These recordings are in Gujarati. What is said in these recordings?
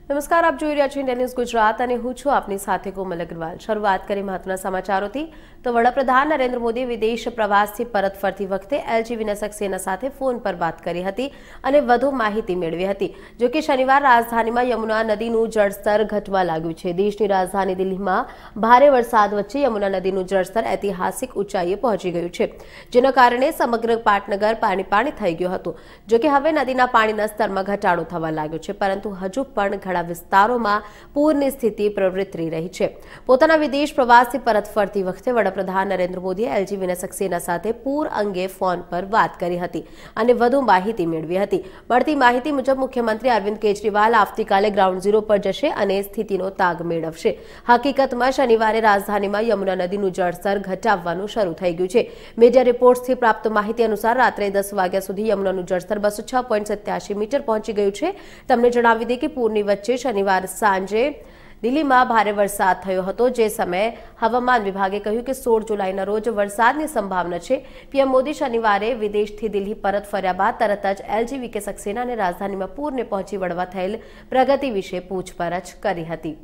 નમસ્કાર, આપ જોઈ રહ્યા છો ઇન્ડિયા ન્યૂઝ ગુજરાત અને હું છું આપની સાથે કોમલ અગ્રવાલ। શરૂઆત કરી મહત્વના સમાચારોથી તો વડાપ્રધાન નરેન્દ્ર મોદી વિદેશ પ્રવાસથી પરત ફરતી વખતે એલજી વિનય સક્સેના સાથે ફોન પર વાત કરી હતી અને વધુ માહિતી મેળવી હતી। જો કે શનિવાર રાજધાનીમાં યમુના નદીનું જળસ્તર ઘટવા લાગ્યું છે। દેશની રાજધાની દિલ્હીમાં ભારે વરસાદ વચ્ચે યમુના નદીનું જળસ્તર ઐતિહાસિક ઊંચાઈએ પહોંચી ગયું છે, જેના કારણે સમગ્ર પાટનગર પાણી થઈ ગયું હતું। જો કે હવે નદીના પાણીના સ્તરમાં ઘટાડો થવા લાગ્યો છે, પરંતુ હજુ પણ વિસ્તારોમાં પૂરની સ્થિતિ પ્રવર્તી રહી છે। પોતાના વિદેશ પ્રવાસથી પરત ફરતી વખતે વડાપ્રધાન નરેન્દ્ર મોદીએ એલજી વિનય સક્સેના સાથે પૂર અંગે ફોન પર વાત કરી હતી અને વધુ માહિતી મેળવી હતી। મળતી માહિતી મુજબ મુખ્યમંત્રી અરવિંદ કેજરીવાલ આવતીકાલે ગ્રાઉન્ડ ઝીરો પર જશે અને સ્થિતિનો તાગ મેળવશે। હકીકતમાં શનિવારે રાજધાનીમાં યમુના નદીનું જળસ્તર ઘટવાનું શરૂ થઈ ગયું છે। મીડિયા રિપોર્ટ્સથી પ્રાપ્ત માહિતી અનુસાર રાત્રે 10 વાગ્યા સુધી યમુનાનું જળસ્તર 206.87 મીટર પહોંચી ગયું છે। તમને જણાવી દઈએ કે પૂરની વચ્ચે શનિવાર સાંજે દિલ્હીમાં ભારે વરસાદ થયો હતો, જે સમયે હવામાન વિભાગે કહ્યું કે 16 જુલાઈના રોજ વરસાદની સંભાવના છે। પીએમ મોદી શનિવારે વિદેશથી દિલ્હી પરત ફર્યા બાદ તરત જ એલજી વિનય સક્સેનાને રાજધાનીમાં પૂરને પહોંચી વળવા થયેલ પ્રગતિ વિશે પૂછપરછ કરી હતી।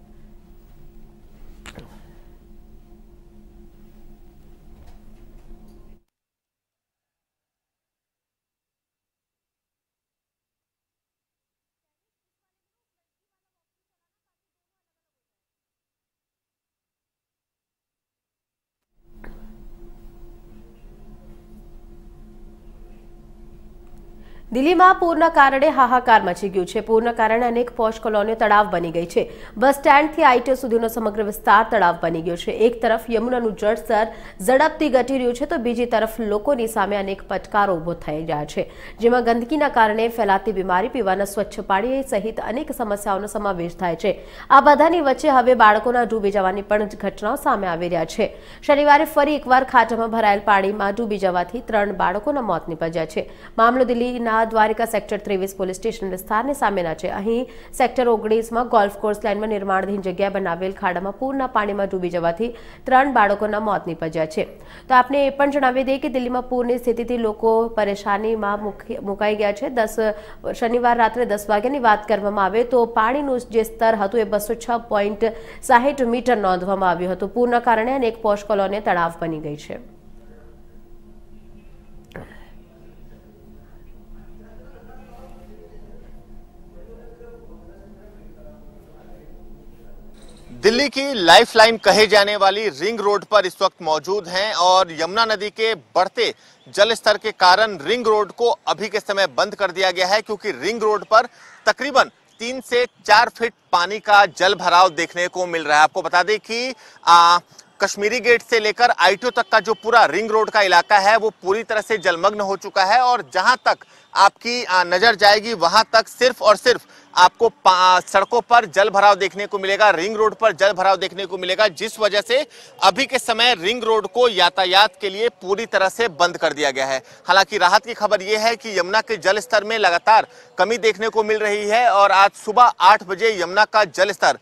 દિલ્હીમાં પૂરના કારણે હાહાકાર મચી ગયું છે। પૂરના કારણે અનેક પોશ કોલોનીઓ તળાવ બની ગઈ છે। બસ સ્ટેન્ડથી આઈટીઓ સુધીનો સમગ્ર વિસ્તાર તળાવ બની ગયો છે। એક તરફ યમુનાનું જળસ્તર ઝડપથી ઘટી રહ્યું છે, તો બીજી તરફ લોકોની સામે અનેક પડકારો ઊભો થઈ રહ્યા છે, જેમાં ગંદકીના કારણે ફેલાતી બીમારી, પીવાના સ્વચ્છ પાણી સહિત અનેક સમસ્યાઓનો સમાવેશ થાય છે। આ બધાની વચ્ચે હવે બાળકોના ડૂબી જવાની પણ ઘટનાઓ સામે આવી રહ્યા છે। શનિવારે ફરી એકવાર ખાડામાં ભરાયેલ પાણીમાં ડૂબી જવાથી 3 બાળકોના મોત નીપજ્યા છે। મામલો દિલ્હીના દ્વારિકા સેક્ટર 23 પોલીસ સ્ટેશન વિસ્તારની સામેના છે। અહીં સેક્ટર 19માં ગોલ્ફ કોર્સ લાઇનમાં નિર્માણાધીન જગ્યાએ બનાવેલ ખાડામાં પૂરના પાણીમાં ડૂબી જવાથી 3 બાળકોના મોત નીપજ્યા છે। તો આપને એ પણ જણાવી દઈએ કે દિલ્હીમાં પૂરની સ્થિતિથી લોકો પરેશાનીમાં મુકાઈ ગયા છે। શનિવાર રાત્રે 10 વાગ્યાની વાત કરવામાં આવે તો પાણીનું જે સ્તર હતું એ 206.60 મીટર નોંધવામાં આવ્યું હતું। પૂરના કારણે અનેક પોશ કોલોની તળાવ બની ગઈ છે। दिल्ली की लाइफलाइन कहे जाने वाली रिंग रोड पर इस वक्त मौजूद हैं और यमुना नदी के बढ़ते जल स्तर के कारण रिंग रोड को अभी के समय बंद कर दिया गया है, क्योंकि रिंग रोड पर तकरीबन 3 से 4 फीट पानी का जल भराव देखने को मिल रहा है। आपको बता दें कि कश्मीरी गेट से लेकर आईटीओ तक का जो पूरा रिंग रोड का इलाका है वो पूरी तरह से जलमग्न हो चुका है और जहां तक आपकी नजर जाएगी वहां तक सिर्फ और सिर्फ आपको सड़कों पर जल भराव देखने को मिलेगा, रिंग रोड पर जल भराव देखने को मिलेगा, जिस वजह से अभी के समय रिंग रोड को यातायात के लिए पूरी तरह से बंद कर दिया गया है। हालांकि राहत की खबर यह है कि यमुना के जल स्तर में लगातार कमी देखने को मिल रही है और आज सुबह 8 बजे यमुना का जल स्तर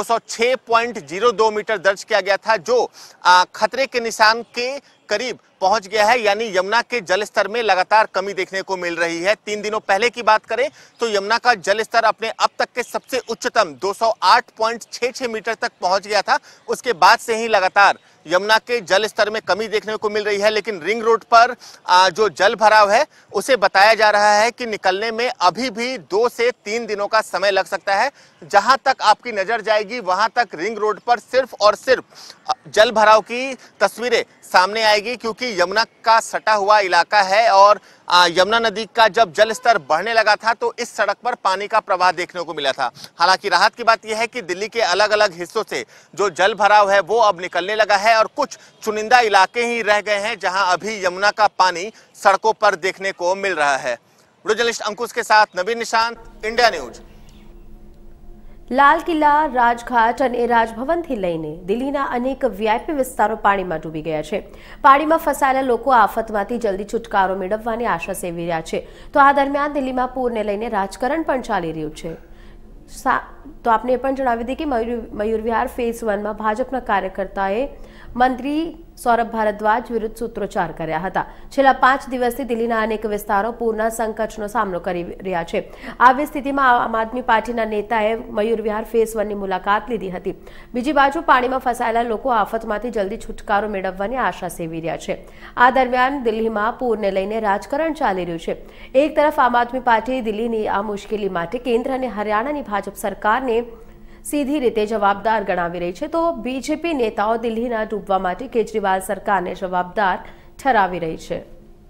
206.02 मीटर दर्ज किया गया था, जो खतरे के निशान के करीब पहुंच गया है। यानी यमुना के जल स्तर में लगातार कमी देखने को मिल रही है। 3 दिनों पहले की बात करें तो यमुना का जल स्तर अपने अब तक के सबसे उच्चतम 208.66 मीटर तक पहुंच गया था। उसके बाद से ही लगातार यमुना के जल स्तर में कमी देखने को मिल रही है, लेकिन रिंग रोड पर जो जल भराव है उसे बताया जा रहा है कि निकलने में अभी भी 2 से 3 दिनों का समय लग सकता है। जहां तक आपकी नजर जाएगी वहां तक रिंग रोड पर सिर्फ और सिर्फ जल भराव की तस्वीरें सामने आएगी, क्योंकि यमुना का सटा हुआ इलाका है और यमुना नदी का जब जल स्तर बढ़ने लगा था तो इस सड़क पर पानी का प्रवाह देखने को मिला था। हालांकि राहत की बात यह है कि दिल्ली के अलग अलग हिस्सों से जो जल भराव है वो अब निकलने लगा है और कुछ चुनिंदा इलाके ही रह गए हैं जहां अभी यमुना का पानी सड़कों पर देखने को मिल रहा है। वीडियो जर्नलिस्ट अंकुश के साथ नवीन निशांत, इंडिया न्यूज। લાલ કિલ્લા, રાજઘાટ અને રાજભવનથી લઈને દિલ્હીના અનેક વીઆઈપી વિસ્તારો પાણીમાં ડૂબી ગયા છે। પાણીમાં ફસાયેલા લોકો આફતમાંથી જલ્દી છુટકારો મેળવવાની આશા સેવી રહ્યા છે। તો આ દરમિયાન દિલ્હીમાં પૂરને લઈને રાજકારણ પણ ચાલી રહ્યું છે। તો આપને એ પણ જણાવી દઈએ કે મયુર વિહાર ફેઝ 1માં ભાજપના કાર્યકર્તાએ મંત્રી સૌરભ ભારદ્વાજ વિરુદ્ધ સૂત્રોચ્ચાર કર્યા હતા. છેલ્લા 5 દિવસથી દિલ્હીના અનેક વિસ્તારો પૂરના સંકટનો સામનો કરી રહ્યા છે. આવી સ્થિતિમાં આમ આદમી પાર્ટીના નેતાએ મયુર વિહાર ફેઝ 1ની મુલાકાત લીધી હતી. બીજી બાજુ પાણીમાં ફસાયેલા લોકો આફતમાંથી જલ્દી છુટકારો મેળવવાની આશા સેવી રહ્યા છે. આ દરમિયાન દિલ્હીમાં પૂરને લઈને રાજકારણ ચાલી રહ્યું છે. એક તરફ આમ આદમી પાર્ટી દિલ્હીની આ મુશ્કેલી માટે કેન્દ્ર અને હરિયાણાની ભાજપ સરકારને સીધી રીતે જવાબદાર ગણાવી રહી છે, તો બીજેપી નેતાઓ દિલ્હીના ડૂબવા માટે કેજરીવાલ સરકારને જવાબદાર ઠરાવી રહી છે.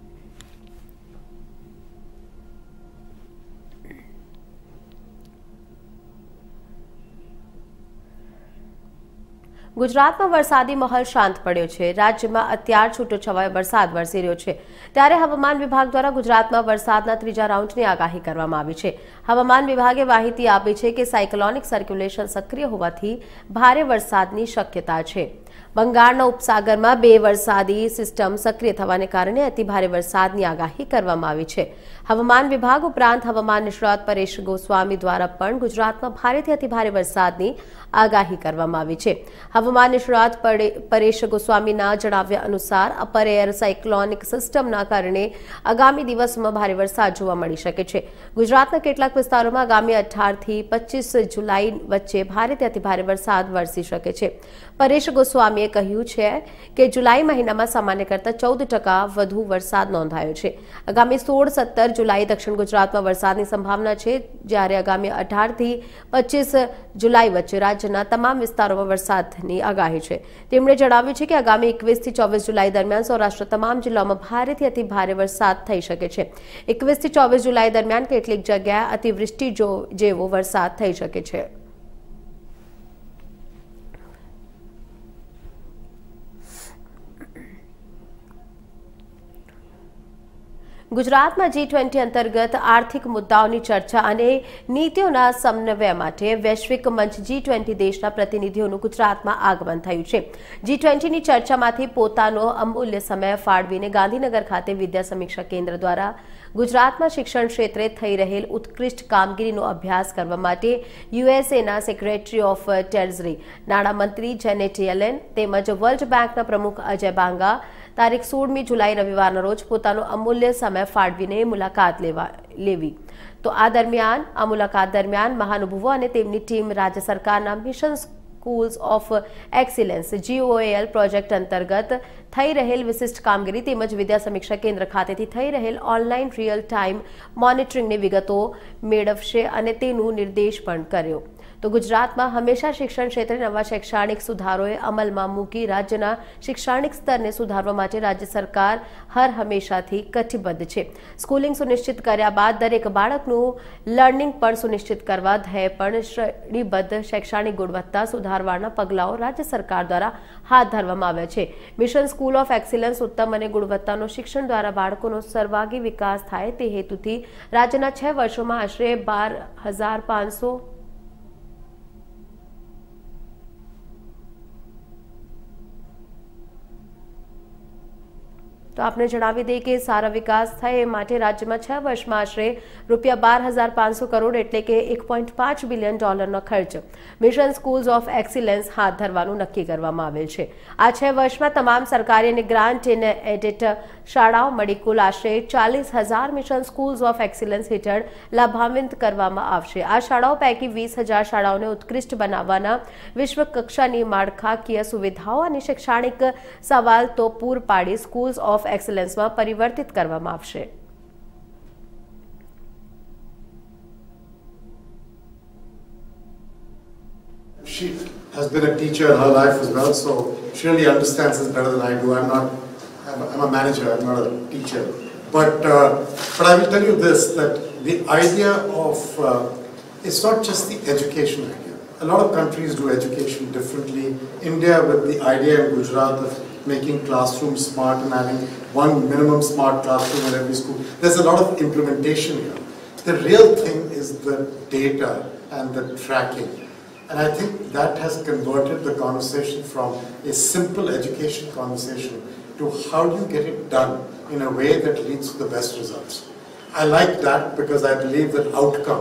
ગુજરાતમાં વરસાદી માહોલ શાંત પડ્યો છે. રાજ્યમાં અત્યાર છૂટોછવાયો વરસાદ વરસી રહ્યો છે. ત્યારે હવામાન વિભાગ દ્વારા ગુજરાતમાં વરસાદના ત્રીજા રાઉન્ડની આગાહી કરવામાં આવી છે. હવામાન વિભાગે માહિતી આપી છે કે સાયક્લોનિક સર્ક્યુલેશન સક્રિય હોવાથી ભારે વરસાદની શક્યતા છે. બંગાળના ઉપસાગરમાં 2 વરસાદી સિસ્ટમ સક્રિય થવાને કારણે અતિભારે વરસાદની આગાહી કરવામાં આવી છે. હવામાન વિભાગ ઉપરાંત હવામાન નિષ્ણાત પરેશ ગોસ્વામી દ્વારા પણ ગુજરાતમાં ભારેથી અતિભારે વરસાદની આગાહી કરવામાં આવી છે. હવામાન નિષ્ણાત પરેશ ગોસ્વામીના જણાવ્યા અનુસાર અપર એર સાયક્લોનિક સિસ્ટમના કારણે આગામી દિવસોમાં ભારે વરસાદ જોવા મળી શકે છે. ગુજરાતના કેટલાક વિસ્તારોમાં આગામી 18 થી 25 જુલાઈ વચ્ચે ભારેથી અતિભારે વરસાદ વરસી શકે છે. પરેશ ગોસ્વામીએ કહ્યું છે કે જુલાઈ મહિનામાં સામાન્ય કરતાં 14% વધુ વરસાદ નોંધાયો છે. આગામી 16-17 જુલાઈ દક્ષિણ ગુજરાતમાં વરસાદની સંભાવના છે, જ્યારે આગામી 18 થી 25 જુલાઈ વચ્ચે રાજ્યના તમામ વિસ્તારોમાં વરસાદની આગાહી છે. તેમણે જણાવ્યું છે કે આગામી 21 થી 24 જુલાઈ દરમિયાન સૌરાષ્ટ્રના તમામ જિલ્લાઓમાં ભારેથી અતિભારે વરસાદ થઈ શકે છે. 21 થી 24 જુલાઈ દરમિયાન કેટલીક જગ્યાએ અતિવૃષ્ટિ જેવો વરસાદ થઈ શકે છે. ગુજરાતમાં G20 અંતર્ગત આર્થિક મુદ્દાઓની ચર્ચા અને નીતિઓના સમન્વય માટે વૈશ્વિક મંચ G20 દેશના પ્રતિનિધિઓનું ગુજરાતમાં આગમન થયું છે. G20ની ચર્ચામાંથી પોતાનો અમૂલ્ય સમય ફાળવીને ગાંધીનગર ખાતે વિદ્યા સમીક્ષા કેન્દ્ર દ્વારા ગુજરાતમાં શિક્ષણ ક્ષેત્રે થઈ રહેલ ઉત્કૃષ્ટ કામગીરીનો અભ્યાસ કરવા માટે યુએસએના સેક્રેટરી ઓફ ટ્રેઝરી નાણામંત્રી જેનેટ યેલેન તેમજ વર્લ્ડ બેંકના પ્રમુખ અજય બાંગા તારીખ 16મી જુલાઈ રવિવારના રોજ પોતાનો અમૂલ્ય સમય ફાળવીને મુલાકાત લેવી. તો આ મુલાકાત દરમિયાન મહાનુભાવો અને તેમની ટીમ રાજ્ય સરકારના mission schools of excellence GOAL project અંતર્ગત થઈ રહેલ વિશિષ્ટ કામગીરી તેમજ વિદ્યા સમીક્ષા કેન્દ્ર ખાતેથી થઈ રહેલ ઓનલાઈન રિયલ ટાઈમ મોનિટરિંગની વિગતો મેળવશે અને તેનું નિર્દેશ પણ કર્યો. તો ગુજરાતમાં હંમેશા શિક્ષણ ક્ષેત્રે નવા શૈક્ષણિક સુધારોએ અમલમાં મૂકી રાજ્યના શૈક્ષણિક સ્તરને સુધારવા માટે રાજ્ય સરકાર હર હંમેશાથી કટિબદ્ધ છે. સ્કૂલિંગ સુનિશ્ચિત કર્યા બાદ દરેક બાળકનું લર્નિંગ પણ સુનિશ્ચિત કરવા ધ્યેય પણ શ્રેણીબદ્ધ શૈક્ષણિક ગુણવત્તા સુધારવાના પગલાઓ રાજ્ય સરકાર દ્વારા હાથ ધરવામાં આવ્યા છે. મિશન સ્કૂલ ઓફ એક્સિલન્સ ઉત્તમ અને ગુણવત્તાનો શિક્ષણ દ્વારા બાળકોનો સર્વાંગી વિકાસ થાય તે હેતુથી રાજ્યના 6 વર્ષોમાં આશરે 12,500 તો આપને જણાવી દઈએ કે સારા વિકાસ થાય એ માટે રાજ્યમાં 6 વર્ષમાં આશરે ₹12,500 કરોડ એટલે કે $1.5 બિલિયન ખર્ચ મિશન સ્કૂલ્સ ઓફ એક્સિલન્સ હાથ ધરવાનું નક્કી કરવામાં આવેલ છે. આ 6 વર્ષમાં તમામ સરકારી અને ગ્રાન્ટ ઇન એડેડ શાળાઓ મળી કુલ આશરે 40,000 મિશન સ્કૂલ્સ ઓફ એક્સિલન્સ હેઠળ લાભાન્વિત કરવામાં આવશે. આ શાળાઓ પૈકી 20,000 શાળાઓને ઉત્કૃષ્ટ બનાવવાના વિશ્વ કક્ષાની માળખાકીય સુવિધાઓ અને શૈક્ષણિક સવાલ તો પૂર પાડી સ્કૂલ્સ ઓફ એક્સલન્સમાં પરિવર્તિત કરવામાં આવશે. She has been a teacher in her life as well, so she really understands this better than I do. I'm a manager, I'm not a teacher. But I will tell you this, that the idea of, it's not just the education idea. A lot of countries do education differently. India, with the idea in Gujarat of making classrooms smart and having one minimum smart classroom in every school, there's a lot of implementation here. The real thing is the data and the tracking. And I think that has converted the conversation from a simple education conversation to how do you get it done in a way that leads to the best results. I like that because I believe that outcome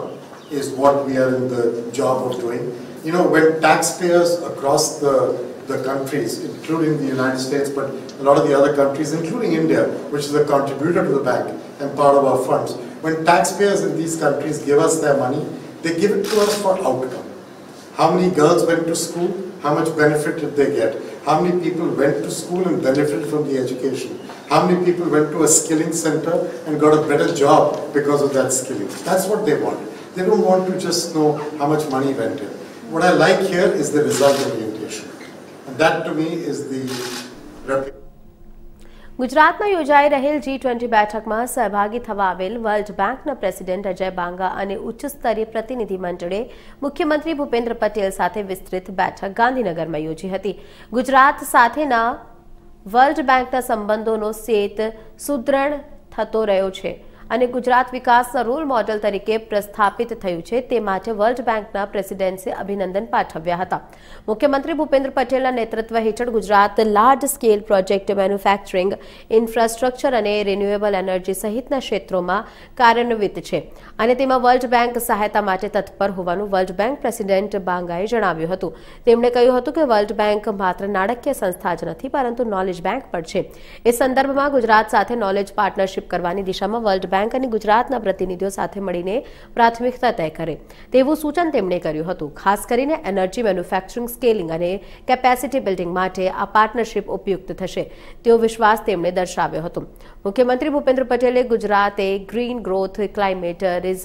is what we are in the job of doing. You know, when taxpayers across the countries, including the United States, but a lot of the other countries, including India, which is a contributor to the bank and part of our funds, when taxpayers in these countries give us their money, they give it to us for outcome. How many girls went to school? How much benefit did they get? How many people went to school and benefited from the education? How many people went to a skilling center and got a better job because of that skilling? That's what they want. They don't want to just know how much money went in. What I like here is the result orientation. And that to me is the ગુજરાતમાં યોજાઈ રહેલ G20 બેઠકમાં સહભાગી થવા આવેલ વર્લ્ડ બેંકના પ્રેસિડેન્ટ અજય બાંગા અને ઉચ્ચ સ્તરીય પ્રતિનિધિ મંડળે મુખ્યમંત્રી ભૂપેન્દ્ર પટેલ સાથે વિસ્તૃત બેઠક ગાંધીનગરમાં યોજી હતી. ગુજરાત સાથેના વર્લ્ડ બેંકના સંબંધોનો સેત સુદૃઢ થતો રહ્યો છે અને ગુજરાત વિકાસના રોલ મોડેલ તરીકે પ્રસ્થાપિત થયું છે તે માટે વર્લ્ડ બેંકના પ્રેસિડેન્ટે અભિનંદન પાઠવ્યા હતા. મુખ્યમંત્રી ભૂપેન્દ્ર પટેલના નેતૃત્વ હેઠળ Gujarat large scale project manufacturing, infrastructure અને રિન્યુએબલ એનર્જી સહિતના ક્ષેત્રોમાં કાર્યાન્વિત છે અને તેમાં વર્લ્ડ બેંક સહાયતા માટે તત્પર હોવાનું વર્લ્ડ બેંક પ્રેસિડેન્ટ બાંગાએ જણાવ્યું હતું. તેમણે કહ્યું હતું કે વર્લ્ડ બેંક માત્ર નાણાકીય સંસ્થા જ નથી પરંતુ નોલેજ બેંક પણ છે. એ સંદર્ભમાં ગુજરાત સાથે નોલેજ પાર્ટનરશિપ કરવાની દિશામાં વર્લ્ડ બેંક અને ગુજરાતના પ્રતિનિધિઓ સાથે મળીને પ્રાથમિકતા તય કરે તેવું સૂચન તેમણે કર્યું હતું. ખાસ કરીને એનર્જી મેન્યુફેક્ચરિંગ, સ્કેલિંગ અને કેપેસિટી બિલ્ડિંગ માટે આ પાર્ટનરશિપ ઉપયુક્ત થશે તેવો વિશ્વાસ તેમણે દર્શાવ્યો હતો. મુખ્યમંત્રી ભૂપેન્દ્ર પટેલે ગુજરાતે ગ્રીન ગ્રોથ, ક્લાઇમેટ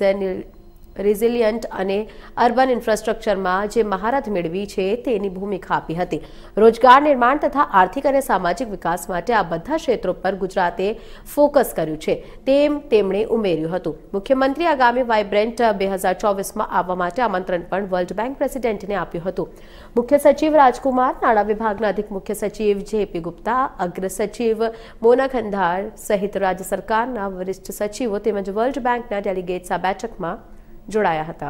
રિઝિલિયન્ટ અને અર્બન ઇન્ફ્રાસ્ટ્રક્ચરમાં જે મહારથ મેળવી છે તેની ભૂમિકા આપી હતી. રોજગાર નિર્માણ તથા આર્થિક અને સામાજિક વિકાસ માટે આ બધા ક્ષેત્રો પર ગુજરાતે ફોકસ કર્યું છે તેમ તેમણે ઉમેર્યું હતું. મુખ્યમંત્રી આગામી વાઇબ્રન્ટ 2024માં આવવા માટે આમંત્રણ પણ વર્લ્ડ બેંક પ્રેસિડેન્ટને આપ્યું હતું. મુખ્ય સચિવ રાજકુમાર, નાણાં વિભાગના અધિક મુખ્ય સચિવ JP ગુપ્તા, અગ્ર સચિવ મોના ખંધાર સહિત રાજ્ય સરકારના વરિષ્ઠ સચિવો તેમજ વર્લ્ડ બેંકના ડેલિગેટ્સ આ બેઠકમાં જોડાયા હતા.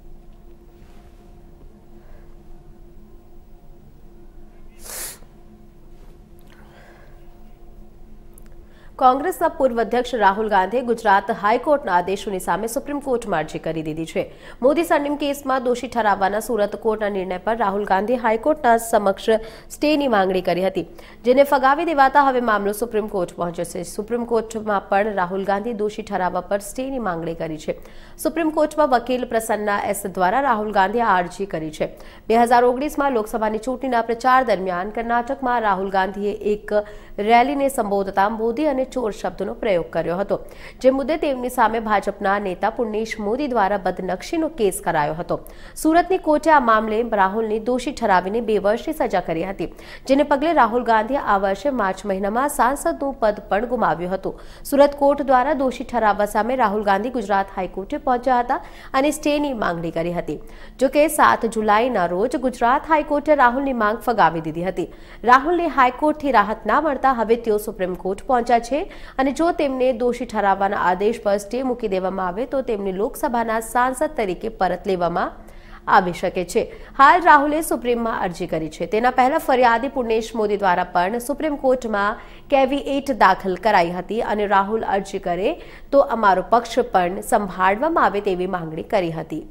કોંગ્રેસના પૂર્વ અધ્યક્ષ રાહુલ ગાંધીએ ગુજરાત હાઈકોર્ટના આદેશોની સામે સુપ્રીમ કોર્ટમાં અરજી કરી દીધી છે. મોદી સરનેમ કેસમાં દોષી ઠરાવવાના સુરત કોર્ટના નિર્ણય પર રાહુલ ગાંધીએ હાઈકોર્ટના સમક્ષ સ્ટેની માંગણી કરી હતી, જેને ફગાવી દેવાતા હવે મામલો સુપ્રીમ કોર્ટ પહોંચ્યો છે. સુપ્રીમ કોર્ટમાં પણ રાહુલ ગાંધીએ દોષી ઠરાવવા પર સ્ટેની માંગણી કરી છે. સુપ્રીમ કોર્ટમાં વકીલ પ્રસન્ના S દ્વારા રાહુલ ગાંધીએ આ અરજી કરી છે. 2019માં લોકસભાની ચૂંટણીના પ્રચાર દરમિયાન કર્ણાટકમાં રાહુલ ગાંધીએ એક રેલીને સંબોધતા મોદી અને ચોર શબ્દનો પ્રયોગ કર્યો હતો, જે મુદ્દે તેમની સામે ભાજપના નેતા પુર્ણેશ મોદી દ્વારા બદનક્ષીનો કેસ કરાયો હતો. સુરતની કોર્ટે આ મામલે રાહુલને દોષી ઠરાવીને 2 વર્ષની સજા કરી હતી, જેને પગલે રાહુલ ગાંધીએ આ વર્ષે માર્ચ મહિનામાં સાંસદનું પદ પણ ગુમાવ્યું હતું. સુરત કોર્ટ દ્વારા દોષી ઠરાવવા સામે રાહુલ ગાંધી ગુજરાત હાઈકોર્ટે પહોંચ્યા હતા અને સ્ટેની માંગણી કરી હતી. જોકે 7 જુલાઈના રોજ ગુજરાત હાઈકોર્ટે રાહુલની માંગ ફગાવી દીધી હતી. રાહુલને હાઈકોર્ટથી રાહત ના મળતા હવે તેઓ સુપ્રીમ કોર્ટ પહોંચ્યા છે અને જો તેમને દોષી ઠરાવવાના આદેશ પર સ્ટે મૂકી દેવામાં આવે તો તેમને લોકસભાના સાંસદ તરીકે પરત લેવામાં આવી શકે છે. હાલ રાહુલે સુપ્રીમમાં અરજી કરી છે. તેના પહેલા ફરિયાદી પુર્ણેશ મોદી દ્વારા પણ સુપ્રીમ કોર્ટમાં કેવિએટ દાખલ કરાઈ હતી અને રાહુલ અરજી કરે તો અમારો પક્ષ પણ સંભાળવામાં આવે તેવી માંગણી કરી હતી.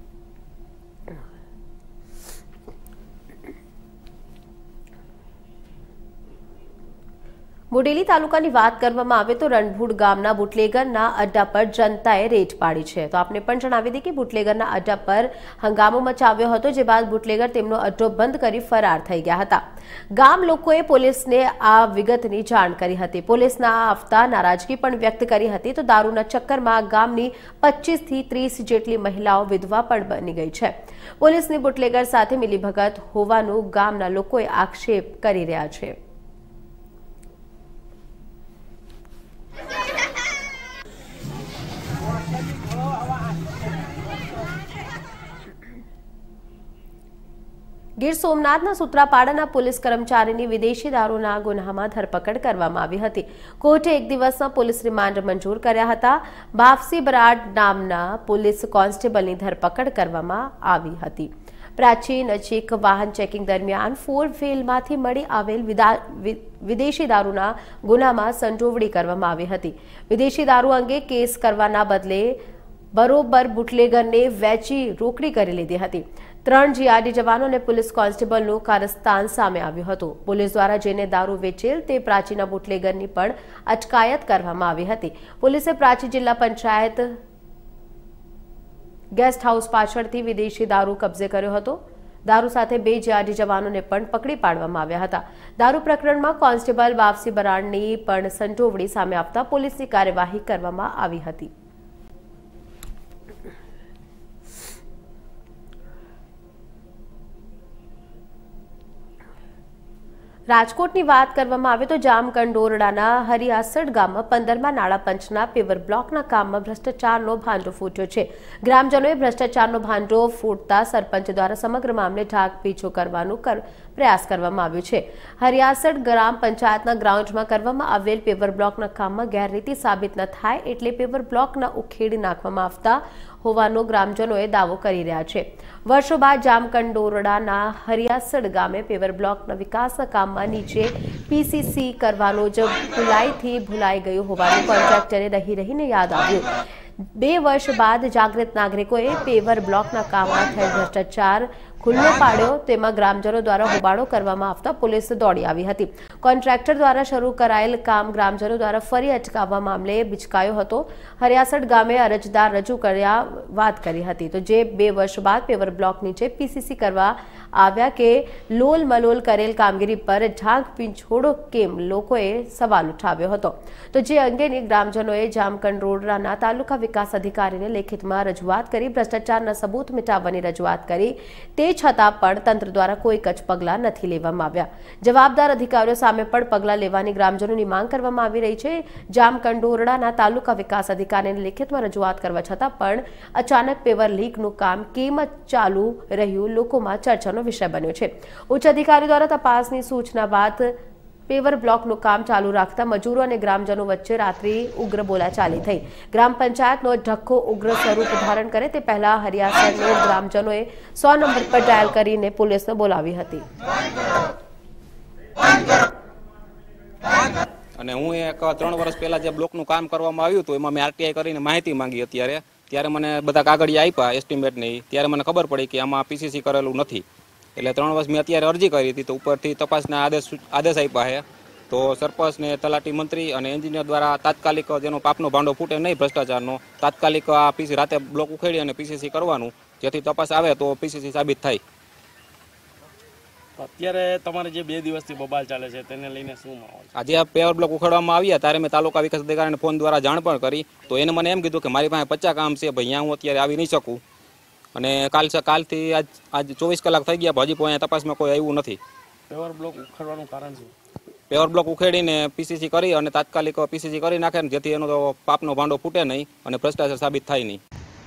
બોડેલી તાલુકાની વાત કરવામાં આવે તો રણભૂડ ગામના બુટલેગરના અડ્ડા પર જનતાએ રેડ પાડી છે. તો આપને પણ જણાવી દઈએ કે બુટલેગરના અડ્ડા પર હંગામો મચાવ્યો હતો, જે બાદ બુટલેગર તેમનો અડ્ડો બંધ કરી ફરાર થઈ ગયા હતા. ગામ લોકોએ પોલીસને આ વિગતની જાણ કરી હતી. પોલીસના આ આવતા નારાજગી પણ વ્યક્ત કરી હતી. તો દારૂના ચક્કરમાં ગામની 25 થી 30 જેટલી મહિલાઓ વિધવા પણ બની ગઈ છે. પોલીસની બુટલેગર સાથે મિલીભગત હોવાનું ગામના લોકોએ આક્ષેપ કરી રહ્યા છે. ગીર સોમનાથના સૂત્રાપાડાના પોલીસ કર્મચારીની વિદેશી દારૂના ગુન્હામાં ધરપકડ કરવામાં આવી હતી. કોર્ટે 1 દિવસના પોલીસ રિમાન્ડ મંજૂર કર્યા હતા. બાફસી બરાડ નામના પોલીસ કોન્સ્ટેબલની ધરપકડ કરવામાં આવી હતી. પ્રાચી નજીક વાહન ચેકિંગ દરમિયાન 4 વ્હીલમાંથી મળી આવેલ વિદેશી દારૂના ગુનામાં સંડોવણી કરવામાં આવી હતી. વિદેશી દારૂ અંગે કેસ કરવાના બદલે બરોબર બુટલેગરને વેચી રોકડી કરી લીધી હતી। 3 જીઆરડી જવાનો અને પોલીસ કોન્સ્ટેબલનું કારસ્તાન સામે આવ્યું હતું। પોલીસ દ્વારા જેને દારૂ વેચેલ તે પ્રાચીના બુટલેગરની પણ અટકાયત કરવામાં આવી હતી। પોલીસે પ્રાચી જિલ્લા પંચાયત ગેસ્ટ હાઉસ પાછળથી વિદેશી દારૂ કબજે કર્યો હતો। દારૂ સાથે 2 જીઆરડી જવાનોને પણ પકડી પાડવામાં આવ્યા હતા। દારૂ પ્રકરણમાં કોન્સ્ટેબલ વાપસી બરાડની પણ સંડોવણી સામે આવતા પોલીસની કાર્યવાહી કરવામાં આવી હતી। રાજકોટની વાત કરવામાં આવે તો જામકંડોરડાના હરિયાસડ ગામમાં 15મા નાળા પંચના પેવર બ્લોકના કામમાં ભ્રષ્ટાચારનો ભાંડો ફૂટ્યો છે। ગ્રામજનોએ ભ્રષ્ટાચારનો ભાંડો ફૂટતા સરપંચ દ્વારા સમગ્ર મામલે ઢાંકપીછો કરવાનો પ્રયાસ કરવામાં આવ્યો છે। હરિયાસડ ગ્રામ પંચાયતના ગ્રાઉન્ડમાં કરવામાં આવેલ પેવર બ્લોકના કામમાં ગેરરીતિ સાબિત ન થાય એટલે પેવર બ્લોકના ઉખેડી નાખવામાં આવતા હોવાનો ગ્રામજનોએ દાવો કરી રહ્યા છે। વર્ષો બાદ જામકંડોરડાના હરિયાસડ ગામે પેવર બ્લોકના વિકાસના કામમાં નીચે પીસીસી કરવાનો જ ભૂલાઈ ગયું હોવાનું કોન્ટ્રાક્ટરે રહીને યાદ આવ્યું। 2 વર્ષ બાદ જાગૃત નાગરિકોએ પેવર બ્લોકના કામમાં થયેલ ભ્રષ્ટાચાર ખુલ્લો પાડ્યો। તેમાં ગ્રામજનો દ્વારા હોબાળો કરવામાં આવતા પોલીસ દોડી આવી હતી। કોન્ટ્રાક્ટર દ્વારા શરૂ કરાયેલ કામ ગ્રામજનો દ્વારા ફરી અટકાવવા મામલે બિચકાયો હતો। હરિયાસડ ગામે અરજદાર રજૂ કર્યા વાત કરી હતી તો જે 2 વર્ષ બાદ પેવર બ્લોક નીચે પીસીસી કરવા આવ્યા કે લોલ મલોલ કરેલ કામગીરી પર ઢાંક પીંછોડો કેમ લોકોએ સવાલ ઉઠાવ્યો હતો। તો જે અંગેની ગ્રામજનોએ જામકંડોરડાના તાલુકા વિકાસ અધિકારીને લેખિતમાં રજૂઆત કરી ભ્રષ્ટાચારના સબૂત મિટાવવાની રજૂઆત કરી। તે છતાં પણ તંત્ર દ્વારા કોઈ જ પગલાં નથી લેવામાં આવ્યા। જવાબદાર અધિકારીઓ સામે પણ પગલાં લેવાની ગ્રામજનોની માંગ કરવામાં આવી રહી છે। જામકંડોરડાના તાલુકા વિકાસ અધિકારીને લેખિતમાં રજૂઆત કરવા છતાં પણ અચાનક પેવર લીકનું કામ કેમ ચાલુ રહ્યું લોકોમાં ચર્ચાનો વિષય બન્યો છે। ઉચ્ચ અધિકારી દ્વારા તપાસની સૂચના બાદ પેવર બ્લોકનું કામ ચાલુ રાખતા મજૂરો અને ગ્રામજનો વચ્ચે રાત્રિ ઉગ્ર બોલાચાલી થઈ। ગ્રામ પંચાયતનો ઢક્કો ઉગ્ર સ્વરૂપ ધારણ કરે તે પહેલા હરિયાસડના ગ્રામજનોએ 100 નંબર પર ડાયલ કરીને પોલીસને બોલાવી હતી। અને હું 3 વર્ષ પહેલા જે બ્લોકનું કામ કરવામાં આવ્યું હતું એમાં મેં આરટીઆઈ કરીને માહિતી માંગી। ત્યારે મને બધા કાગળિયા આપ્યા એસ્ટિમેટની। ત્યારે મને ખબર પડી કે આમાં પીસીસી કરેલું નથી। એટલે 3 વર્ષ મેં અત્યારે અરજી કરી હતી તો ઉપરથી તપાસના આદેશ આપ્યા છે। તો સરપંચ ને તલાટી મંત્રી અને એન્જિનિયર દ્વારા તાત્કાલિક જેનો પાપનો ભાંડો ફૂટે નહીં ભ્રષ્ટાચારનો તાત્કાલિક આ પીસી રાતે બ્લોક ઉખેડી અને પીસીસી કરવાનું જેથી તપાસ આવે તો પીસીસી સાબિત થાય। અત્યારે તમારે જે 2 દિવસથી બબાલ ચાલે છે તેને લઈને શું માહોલ? આજે આ પેવર બ્લોક ઉખેડવામાં આવ્યા ત્યારે મેં તાલુકા વિકાસ અધિકારીને ફોન દ્વારા જાણ પણ કરી તો એને મને એમ કીધું કે મારી પાસે 50 કામ છે ભાઈ અહીંયા હું અત્યારે આવી નહીં શકું। અને કાલથી આજ 24 કલાક થઈ ગયા હજી પણ તપાસમાં કોઈ આવ્યું નથી। પેવર બ્લોક ઉખેડવાનું કારણ શું? પેવર બ્લોક ઉખેડીને પીસીસી કરી અને તાત્કાલિક પીસીસી કરી નાખે ને જેથી એનો પાપનો ભાંડો ફૂટે નહીં અને ભ્રષ્ટાચાર સાબિત થાય નહીં।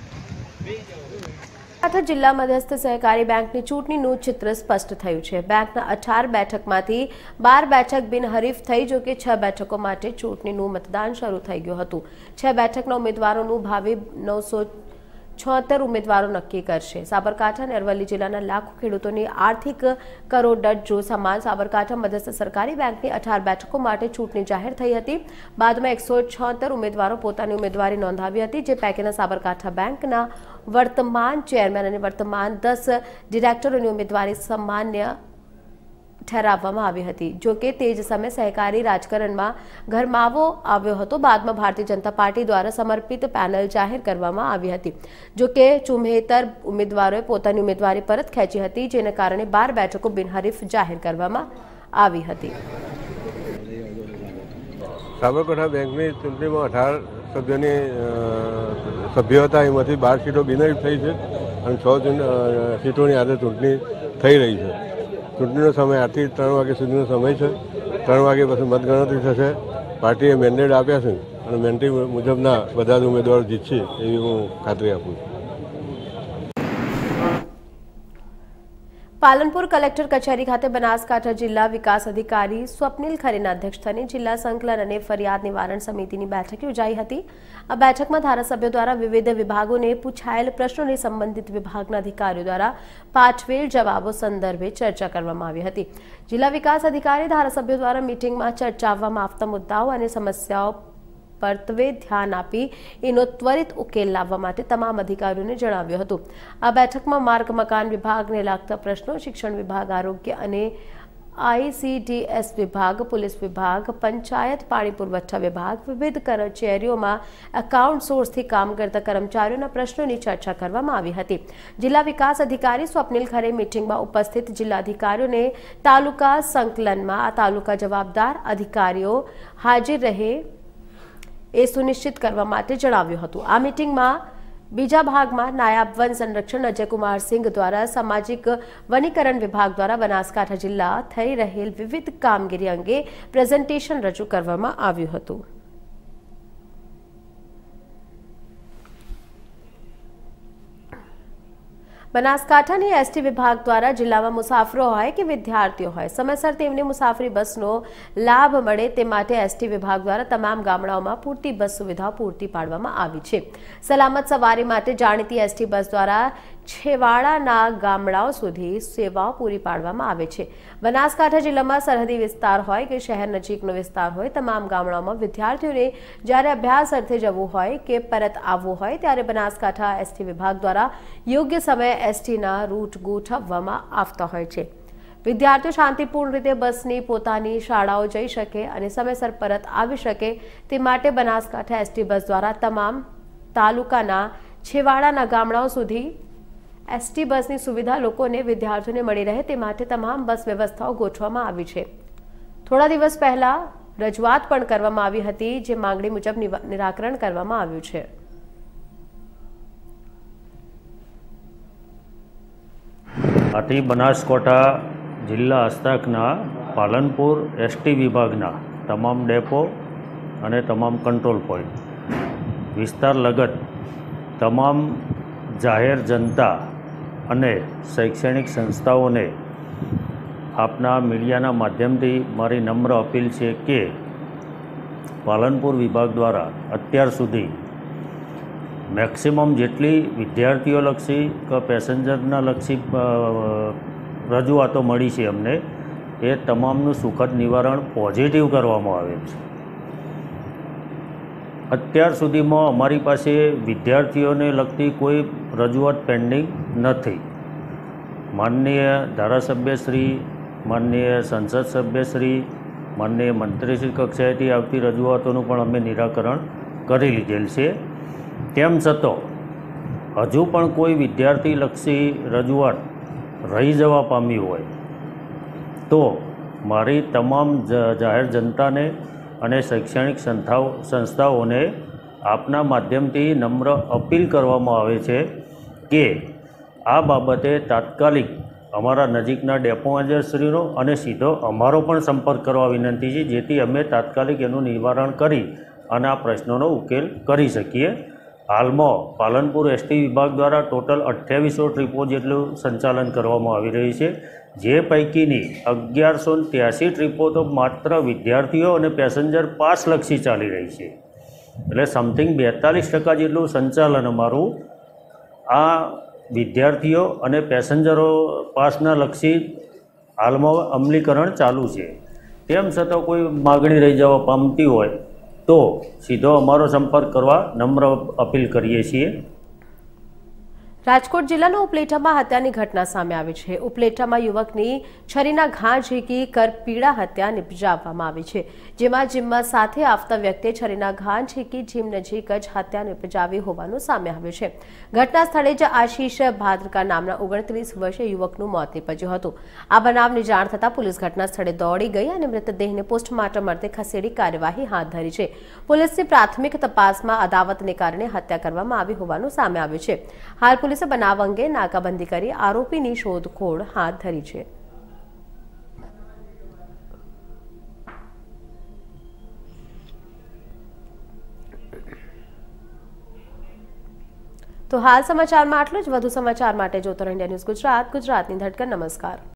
જિલ્લા મધ્યસ્થ સહકારી બેંકની ચૂંટણીનું ચિત્ર સ્પષ્ટ થયું છે। બેંકના 18 બેઠકમાંથી 12 બેઠક બિનહરીફ થઈ જો કે 6 બેઠકો માટે ચૂંટણીનું મતદાન શરૂ થઈ ગયું હતું। 6 બેઠકના ઉમેદવારોનું ભાવિ 976 ઉમેદવારો નક્કી કરશે। સાબરકાંઠા અને અરવલ્લી જિલ્લાના લાખો ખેડૂતોની આર્થિક કરોડરજ્જુ સમાન સાબરકાંઠા મધ્યસ્થ સરકારી બેંકની 18 બેઠકો માટે ચૂંટણી જાહેર થઈ હતી। બાદમાં 176 ઉમેદવારો પોતાની ઉમેદવારી નોંધાવી હતી જે પૈકીના સાબરકાંઠા બેંકના વર્તમાન ચેરમેન અને વર્તમાન 10 ડિરેક્ટરોની ઉમેદવારી સામાન્ય ઠરાવવામાં આવી હતી। જો કે તે જ સમયે સહકારી રાજકારણમાં ગરમાવો આવ્યો હતો। બાદમાં ભારતીય જનતા પાર્ટી દ્વારા સમર્પિત પેનલ જાહેર કરવામાં આવી હતી। જો કે 74 ઉમેદવારોએ પોતાની ઉમેદવારી પરત ખેંચી હતી જેને કારણે 12 બેઠકો બિનહરીફ જાહેર કરવામાં આવી હતી। સાબરકાંઠા બેંકની ચૂંટણીમાં 18 સભ્યોની સભ્યો હતા એમાંથી 12 સીટો બિનહરીફ થઈ છે અને 6 સીટોની આજે ચૂંટણી થઈ રહી છે। ચૂંટણીનો સમય 8 થી 3 વાગ્યા સુધીનો સમય છે। 3 વાગ્યા પછી મતગણતરી થશે। પાર્ટીએ મેન્ડેટ આપ્યા છે અને મેન્ડેટ મુજબના બધા જ ઉમેદવારો જીતશે એવી હું ખાતરી આપું છું। પાલનપુર કલેક્ટર કચેરી ખાતે બનાસકાંઠા જિલ્લા વિકાસ અધિકારી સ્વપ્નિલ ખરેના અધ્યક્ષસ્થાને જિલ્લા સંકલન અને ફરિયાદ નિવારણ સમિતિની બેઠક યોજાઈ હતી। આ બેઠકમાં ધારાસભ્યો દ્વારા વિવિધ વિભાગોને પૂછાયેલ પ્રશ્નોને સંબંધિત વિભાગના અધિકારીઓ દ્વારા પાઠવેલ જવાબો સંદર્ભે ચર્ચા કરવામાં આવી હતી। જિલ્લા વિકાસ અધિકારી ધારાસભ્યો દ્વારા મીટિંગમાં ચર્ચાવવામાં આવતા મુદ્દાઓ અને સમસ્યાઓ પરત્વે ધ્યાન આપી એનો ત્વરિત ઉકેલ લાવવા માટે તમામ અધિકારીઓને જણાવ્યું હતું। આ બેઠકમાં માર્ગ મકાન વિભાગને લાગતા પ્રશ્નો, શિક્ષણ વિભાગ, આરોગ્ય અને ICDS વિભાગ, પોલીસ વિભાગ, પંચાયત, પાણી પુરવઠા વિભાગ, વિવિધ કચેરીઓમાં એકાઉન્ટ સોર્સથી કામ કરતા કર્મચારીઓના પ્રશ્નોની ચર્ચા કરવામાં આવી હતી। જિલ્લા વિકાસ અધિકારી સ્વપ્નિલ ખરે મીટિંગમાં ઉપસ્થિત જિલ્લા અધિકારીઓને તાલુકા સંકલનમાં આ તાલુકા જવાબદાર અધિકારીઓ હાજર રહે એ સુનિશ્ચિત કરવા માટે જણાવ્યું હતું। આ મીટિંગમાં બીજા ભાગમાં નાયબ વન સંરક્ષણ અજયકુમાર સિંઘ દ્વારા સામાજિક વનીકરણ વિભાગ દ્વારા બનાસકાંઠા જિલ્લા થઈ રહેલ વિવિધ કામગીરી અંગે પ્રેઝન્ટેશન રજૂ કરવામાં આવ્યું હતું। બનાસકાંઠાની એસટી વિભાગ દ્વારા જિલ્લામાં મુસાફરો હોય કે વિદ્યાર્થીઓ હોય સમયસર તેમને મુસાફરી બસનો લાભ મળે તે માટે એસટી વિભાગ દ્વારા તમામ ગામડાઓમાં પૂરતી બસ સુવિધાઓ પૂરતી પાડવામાં આવી છે। સલામત સવારી માટે જાણીતી એસટી બસ દ્વારા છેવાડાના ગામડાઓ સુધી સેવાઓ પૂરી પાડવામાં આવે છે। બનાસકાંઠા જિલ્લામાં સરહદી વિસ્તાર હોય કે શહેર નજીકનો વિસ્તાર હોય તમામ ગામડાઓમાં વિદ્યાર્થીઓને જ્યારે અભ્યાસ અર્થે જવું હોય કે પરત આવવું હોય ત્યારે બનાસકાંઠા એસટી વિભાગ દ્વારા યોગ્ય સમયે એસટીના રૂટ ગોઠવવામાં આવતા હોય છે। વિદ્યાર્થીઓ શાંતિપૂર્ણ રીતે બસની પોતાની શાળાઓ જઈ શકે અને સમયસર પરત આવી શકે તે માટે બનાસકાંઠા એસટી બસ દ્વારા તમામ તાલુકાના છેવાડાના ગામડાઓ સુધી એસટી બસની સુવિધા લોકોને વિદ્યાર્થીઓને મળી રહે તે માટે તમામ બસ વ્યવસ્થાઓ ગોઠવવામાં આવી છે। થોડા દિવસ પહેલા રજૂઆત પણ કરવામાં આવી હતી જે માંગણી મુજબ નિરાકરણ કરવામાં આવ્યું છે। આથી બનાસકાંઠા જિલ્લા હસ્તકના પાલનપુર એસટી વિભાગના તમામ ડેપો અને તમામ કંટ્રોલ પોઈન્ટ વિસ્તાર લગત તમામ જાહેર જનતા અને શૈક્ષણિક સંસ્થાઓને આપના મીડિયાના માધ્યમથી મારી નમ્ર અપીલ છે કે પાલનપુર વિભાગ દ્વારા અત્યાર સુધી મેક્સિમમ જેટલી વિદ્યાર્થીઓલક્ષી કે પેસેન્જરના લક્ષી રજૂઆતો મળી છે અમને એ તમામનું સુખદ નિવારણ પોઝિટિવ કરવામાં આવે છે। અત્યાર સુધીમાં અમારી પાસે વિદ્યાર્થીઓને લગતી કોઈ રજૂઆત પેન્ડિંગ નથી। માનનીય ધારાસભ્યશ્રી, માનનીય સંસદ સભ્યશ્રી, માનનીય મંત્રીશ્રી કક્ષાએથી આવતી રજૂઆતોનું પણ અમે નિરાકરણ કરી લીધેલ છે। તેમ છતાં હજુ પણ કોઈ વિદ્યાર્થીલક્ષી રજૂઆત રહી જવા પામી હોય તો મારી તમામ જાહેર જનતાને અને શૈક્ષણિક સંસ્થાઓને આપના માધ્યમથી નમ્ર અપીલ કરવામાં આવે છે કે આ બાબતે તાત્કાલિક અમારા નજીકના ડેપો મેનેજરશ્રીનો અને સીધો અમારો પણ સંપર્ક કરવા વિનંતી છે જેથી અમે તાત્કાલિક એનું નિવારણ કરી અને આ પ્રશ્નોનો ઉકેલ કરી શકીએ। હાલમાં પાલનપુર એસટી વિભાગ દ્વારા ટોટલ 2800 ટ્રીપો જેટલું સંચાલન કરવામાં આવી રહ્યું છે જે પૈકીની 1183 ટ્રીપો તો માત્ર વિદ્યાર્થીઓ અને પેસેન્જર પાસ લક્ષી ચાલી રહી છે। એટલે સમથિંગ 42% જેટલું સંચાલન અમારું આ વિદ્યાર્થીઓ અને પેસેન્જરો પાસના લક્ષી હાલમાં અમલીકરણ ચાલુ છે। તેમ છતાં કોઈ માગણી રહી જવા પામતી હોય તો સીધો અમારો સંપર્ક કરવા નમ્ર અપીલ કરીએ છીએ। રાજકોટ જિલ્લાના ઉપલેટામાં હત્યાની ઘટના સામે આવી છે। ઉપલેટામાં યુવકની છરીના ઘા ઝીકી કરપીડા હત્યા નિપજાવવામાં આવી છે જેમાં જીમમાં સાથે આવતા વ્યક્તિએ છરીના ઘા ઝીકી જીમ નજીક જ હત્યા નિપજાવી હોવાનું સામે આવ્યું છે। ઘટના સ્થળે જ આશીષ ભાદરકા નામના 29 વર્ષીય યુવકનું મોત નીપજ્યું હતું। આ બનાવની જાણ થતાં પોલીસ ઘટના સ્થળે દોડી ગઈ અને મૃતદેહને પોસ્ટમોર્ટમ અર્થે ખસેડી કાર્યવાહી હાથ ધરી છે। પોલીસની પ્રાથમિક તપાસમાં અદાવતને કારણે હત્યા કરવામાં આવી હોવાનું સામે આવ્યું છે। હાલ પોલીસે બનાવ અંગે નાકાબંધી કરી આરોપીની શોધખોળ હાથ ધરી છે। તો હાલ સમાચારમાં આટલું જ। વધુ સમાચાર માટે જોતો રહો ઇન્ડિયા ન્યૂઝ ગુજરાત, ગુજરાતની ધડકન। નમસ્કાર।